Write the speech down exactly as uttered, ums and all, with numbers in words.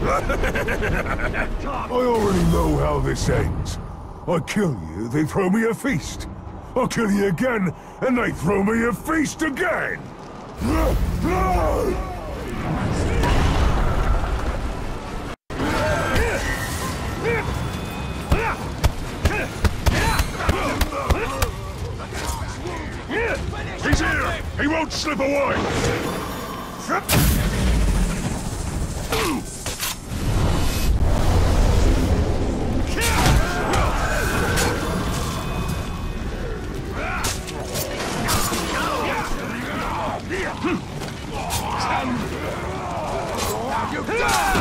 I already know how this ends. I kill you, they throw me a feast. I'll kill you again, and they throw me a feast again! He's here! He won't slip away! You die!